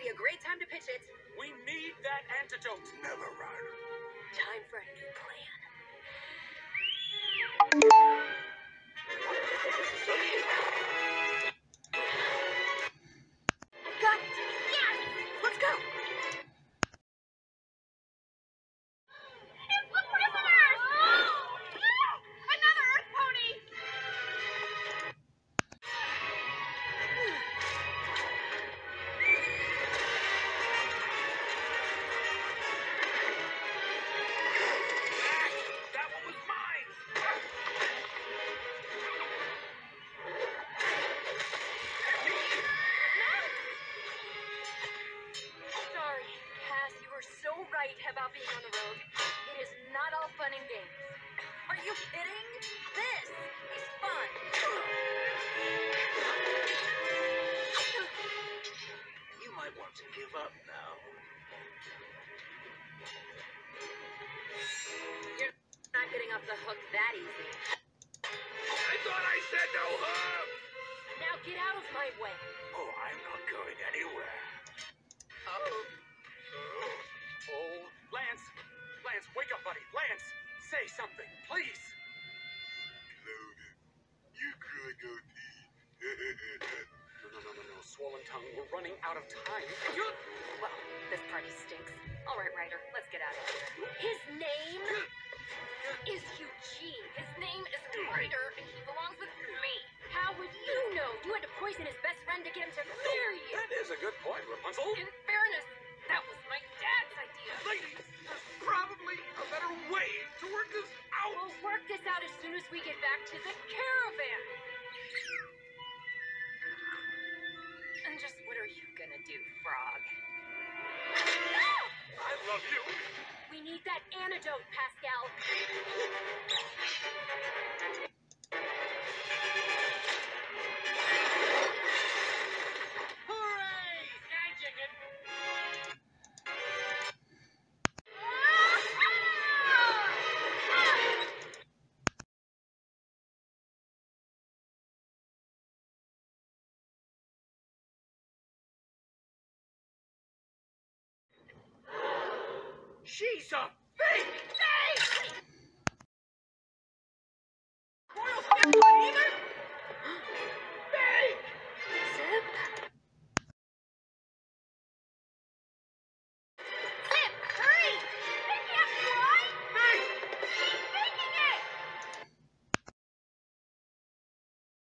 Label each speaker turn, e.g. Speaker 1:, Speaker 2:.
Speaker 1: be a great time to pitch it.
Speaker 2: We need that antidote.
Speaker 3: Never, Ryder.
Speaker 1: Time for a new plan. I've got it! Yes! Let's go!
Speaker 4: It's the prisoners! Another Earth pony!
Speaker 2: That one was mine.
Speaker 1: Sorry, Cass, you were so right about being on the road. It is not all fun and games. Are you kidding? This is fun.
Speaker 3: You might want to give up now.
Speaker 1: You're not getting off the hook that easy.
Speaker 3: I thought I said no hug!
Speaker 1: Now get out of my way.
Speaker 3: Oh, I'm not going anywhere.
Speaker 2: Oh, Lance. Lance, wake up, buddy. Lance, say something, please.
Speaker 3: Logan, you could go pee.
Speaker 2: No. Swollen tongue. We're running out of time.
Speaker 1: Well, this party stinks. All right, Ryder, let's get out of here. His name is Eugene. His name is Ryder, and he belongs with me. How would you know? You had to poison his best friend to get him to marry you.
Speaker 2: That is a good point, Rapunzel.
Speaker 1: In fairness, that was my dad's idea.
Speaker 2: Ladies, there's probably a better way to work this out.
Speaker 1: We'll work this out as soon as we get back to the caravan. And just what are you gonna do, Frog?
Speaker 2: I love you.
Speaker 1: We need that antidote, Pascal.
Speaker 2: Hooray! Sky chicken. She's a fake!